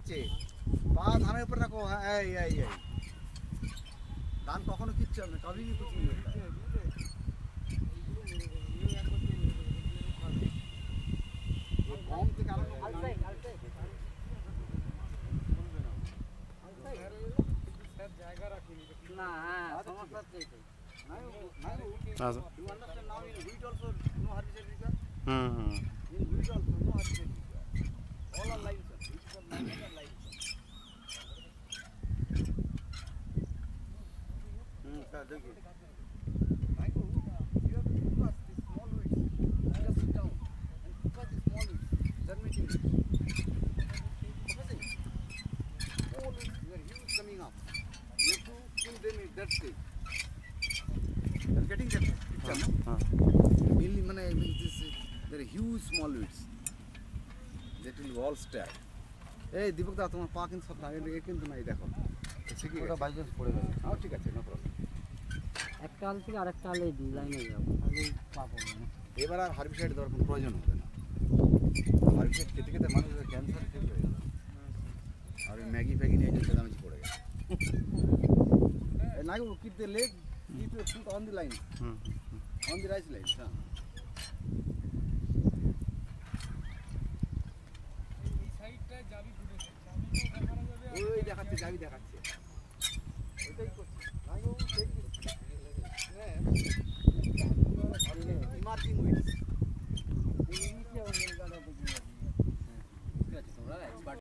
যাচ্ছে। পা ধানের উপর রাখো। হ্যাঁ এই ধান কখনো কিচ্ছু হবে না, কবি কিছু নেই। কম থেকে আরম্ভ করে জায়গা রাখিনি না। হ্যাঁ সমস্যা হচ্ছে এটাই। আচ্ছা। You understand now in wheat also no herbicide required? Hmm. In wheat also no herbicide required. All are lines, sir. Wheat is are lines. Sir, देखिए. Mango, you have to focus the small weeds. Just sit down and focus the small weeds. Germinating weeds. Focusing. Small weeds, they are huge coming up. You have to kill them in that stage. You are getting that picture, no? Mainly, there are huge small weeds that will all start. Hey, Deepak da, তোমার পা কিন্তু সব লাগে কিন্তু নাই দেখো। ঠিক আছে, বাই চান্স পড়ে গেছে। হ্যাঁ ঠিক আছে, নো প্রবলেম। একটা আল থেকে আরেকটা আলে লাইনে যাবো, তাহলে পা পড়বে না। এবার আর হার্বিসাইড দেওয়ার কোনো প্রয়োজন হবে না। হার্বিসাইড খেতে খেতে মানুষের ক্যান্সার ঠিক হয়ে গেল। আর ওই ম্যাগি ফ্যাগি নিয়ে যেতে দামেজি পড়ে গেছে। Now you keep the leg, keep your foot on the line, on the right line. ওই দেখাচ্ছে, যাবি দেখাচ্ছে।